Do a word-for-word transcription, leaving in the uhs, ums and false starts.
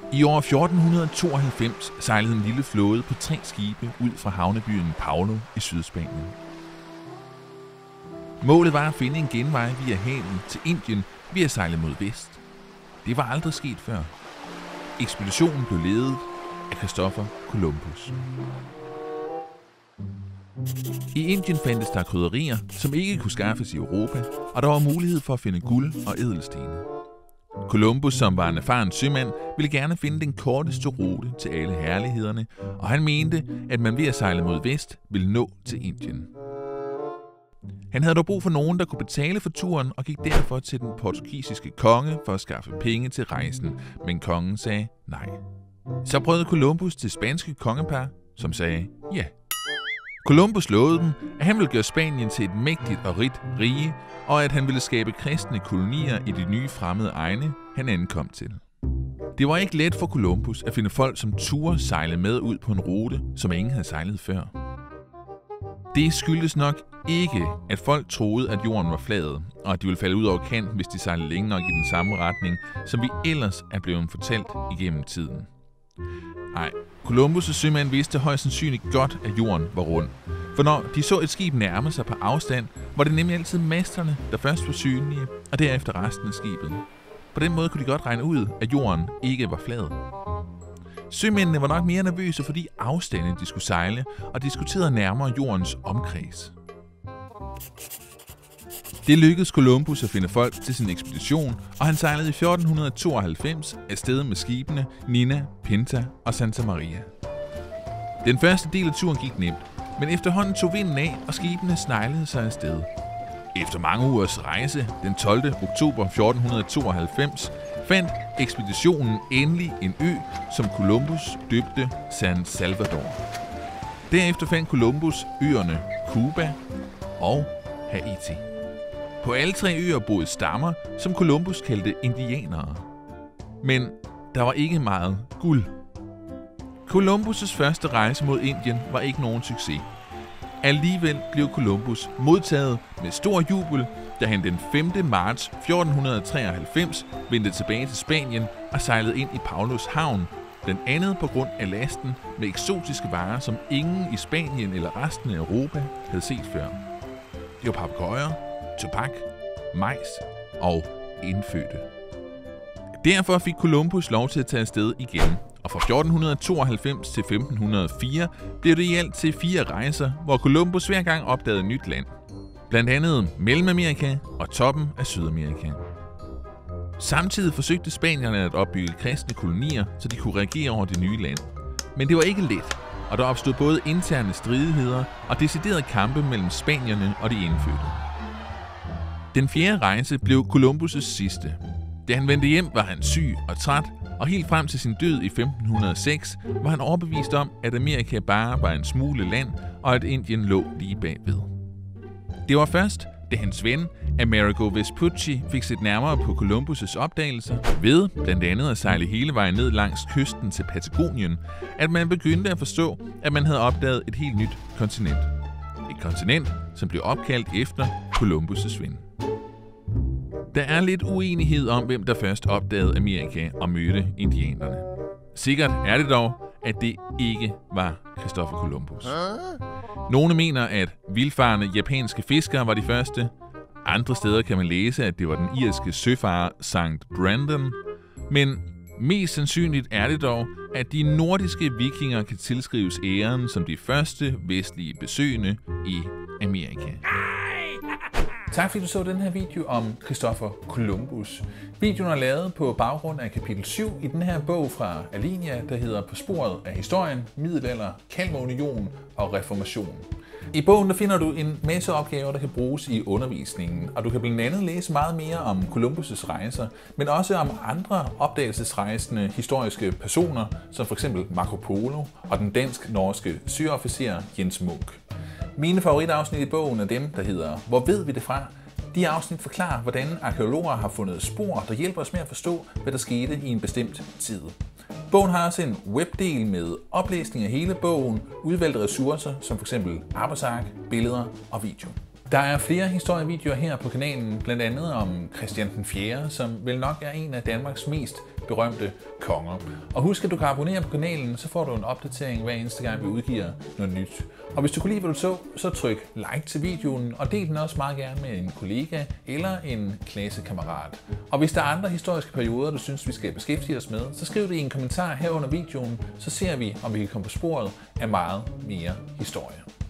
I år fjorten tooghalvfems sejlede en lille flåde på tre skibe ud fra havnebyen Paulo i Sydspanien. Målet var at finde en genvej via havet til Indien ved at sejle mod vest. Det var aldrig sket før. Ekspeditionen blev ledet af Christopher Columbus. I Indien fandtes der krydderier, som ikke kunne skaffes i Europa, og der var mulighed for at finde guld og ædelstene. Columbus, som var en erfaren sømand, ville gerne finde den korteste rute til alle herlighederne, og han mente, at man ved at sejle mod vest ville nå til Indien. Han havde dog brug for nogen, der kunne betale for turen, og gik derfor til den portugisiske konge for at skaffe penge til rejsen, men kongen sagde nej. Så prøvede Columbus til spanske kongepar, som sagde ja. Columbus lovede dem, at han ville gøre Spanien til et mægtigt og rigt rige, og at han ville skabe kristne kolonier i de nye fremmede egne, han ankom til. Det var ikke let for Columbus at finde folk, som turde sejle med ud på en rute, som ingen havde sejlet før. Det skyldtes nok ikke, at folk troede, at jorden var flad, og at de ville falde ud over kanten, hvis de sejlede længe nok i den samme retning, som vi ellers er blevet fortalt igennem tiden. Nej, Columbus' sømand vidste højst sandsynligt godt, at jorden var rund. For når de så et skib nærme sig på afstand, var det nemlig altid masterne, der først var synlige, og derefter resten af skibet. På den måde kunne de godt regne ud, at jorden ikke var flad. Sømændene var nok mere nervøse for de afstande, de skulle sejle, og diskuterede nærmere jordens omkreds. Det lykkedes Columbus at finde folk til sin ekspedition, og han sejlede i fjorten tooghalvfems afsted med skibene Nina, Pinta og Santa Maria. Den første del af turen gik nemt, men efterhånden tog vinden af, og skibene sneglede sig afsted. Efter mange ugers rejse, den tolvte oktober fjorten tooghalvfems, fandt ekspeditionen endelig en ø, som Columbus døbte San Salvador. Derefter fandt Columbus øerne Cuba og Haiti. På alle tre øer boede stammer, som Columbus kaldte indianere. Men der var ikke meget guld. Columbus' første rejse mod Indien var ikke nogen succes. Alligevel blev Columbus modtaget med stor jubel, da han den femte marts fjorten treoghalvfems vendte tilbage til Spanien og sejlede ind i Paulos havn, blandt andet på grund af lasten med eksotiske varer, som ingen i Spanien eller resten af Europa havde set før. Det var papegøjer, tobak, majs og indfødte. Derfor fik Columbus lov til at tage afsted igen, og fra fjorten tooghalvfems til femten hundrede og fire blev det i alt til fire rejser, hvor Columbus hver gang opdagede nyt land. Blandt andet Mellemamerika og toppen af Sydamerika. Samtidig forsøgte spanierne at opbygge kristne kolonier, så de kunne regere over det nye land. Men det var ikke let, og der opstod både interne stridigheder og deciderede kampe mellem spanierne og de indfødte. Den fjerde rejse blev Columbus' sidste. Da han vendte hjem, var han syg og træt, og helt frem til sin død i femten hundrede og seks var han overbevist om, at Amerika bare var en smule land, og at Indien lå lige bagved. Det var først, da hans ven, Amerigo Vespucci, fik set nærmere på Columbus' opdagelser ved blandt andet at sejle hele vejen ned langs kysten til Patagonien, at man begyndte at forstå, at man havde opdaget et helt nyt kontinent. Et kontinent, som blev opkaldt efter Columbus' ven. Der er lidt uenighed om, hvem der først opdagede Amerika og mødte indianerne. Sikkert er det dog, at det ikke var Christopher Columbus. Nogle mener, at vildfarende japanske fiskere var de første. Andre steder kan man læse, at det var den irske søfarer Sankt Brandon. Men mest sandsynligt er det dog, at de nordiske vikinger kan tilskrives æren som de første vestlige besøgende i Amerika. Tak fordi du så den her video om Christopher Columbus. Videoen er lavet på baggrund af kapitel syv i den her bog fra Alenia, der hedder På sporet af historien, middelalder, Kalmarunion og reformation. I bogen der finder du en masse opgaver, der kan bruges i undervisningen, og du kan blandt andet læse meget mere om Columbus' rejser, men også om andre opdagelsesrejsende historiske personer, som f.eks. Marco Polo og den dansk-norske søofficer Jens Munk. Mine favoritafsnit i bogen er dem, der hedder Hvor ved vi det fra? De afsnit forklarer, hvordan arkæologer har fundet spor, der hjælper os med at forstå, hvad der skete i en bestemt tid. Bogen har også en webdel med oplæsning af hele bogen, udvalgte ressourcer som f.eks. arbejdsark, billeder og video. Der er flere historievideoer her på kanalen, blandt andet om Christian den fjerde, som vel nok er en af Danmarks mest berømte konger. Og husk, at du kan abonnere på kanalen, så får du en opdatering hver eneste gang, vi udgiver noget nyt. Og hvis du kunne lide, hvad du så, så tryk like til videoen, og del den også meget gerne med en kollega eller en klassekammerat. Og hvis der er andre historiske perioder, du synes, vi skal beskæftige os med, så skriv det i en kommentar her under videoen, så ser vi, om vi kan komme på sporet af meget mere historie.